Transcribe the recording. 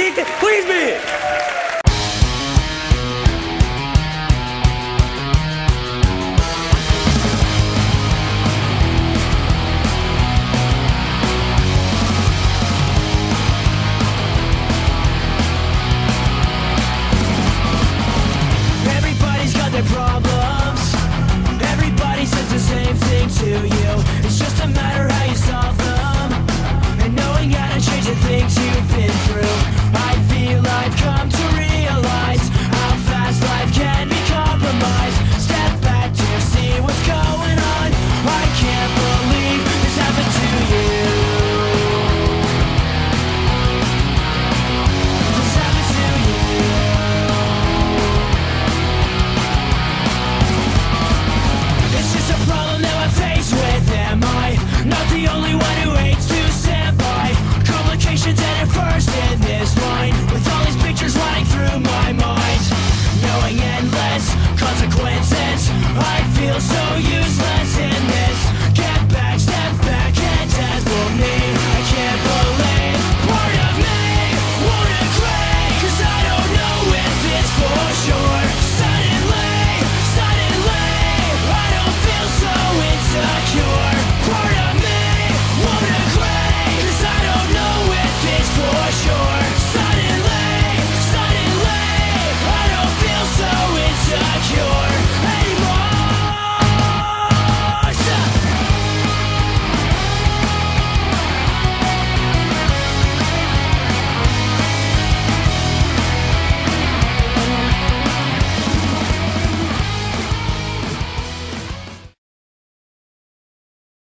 Please me. Everybody's got their problems. Everybody says the same thing to you. It's just a matter how you solve them, and knowing how to change the things you've been through. I feel I've come to realize how fast life can be compromised. Step back to see what's going on. I can't believe this happened to you. This happened to you. It's just a problem that I face with. Am I not the only one who